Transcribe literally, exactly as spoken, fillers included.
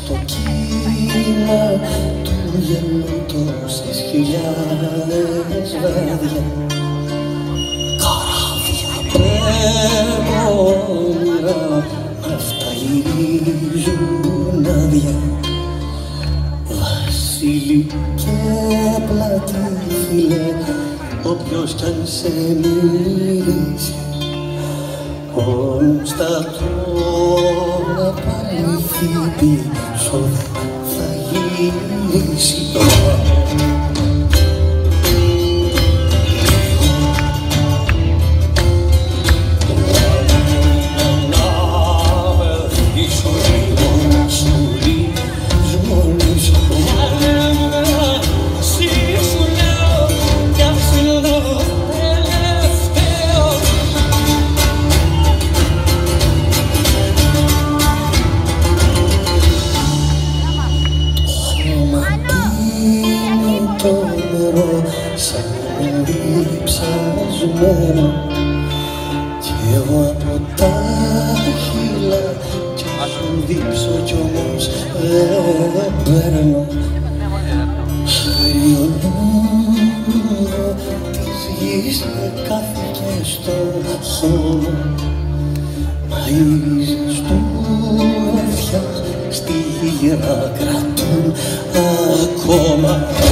στο κύμα του γελούν τόσες χιλιάδες βράδια, καράβια, πρέμονια, αυτά γυρίζουν άδεια. Βασίλη και πλατή φίλε, όποιος κι αν σε μυρίζει, όμως τα τώρα παρήθη πίσω θα γυρίσει. Σαν νερί ψασμένο κι εγώ από τα χείλα κι σου δείξω κι όμως δεν παίρνω. Ριονούδο της γης κάθηκε στο χώρο, μαΐζες του βαθιά στη γύρα κρατούν ακόμα.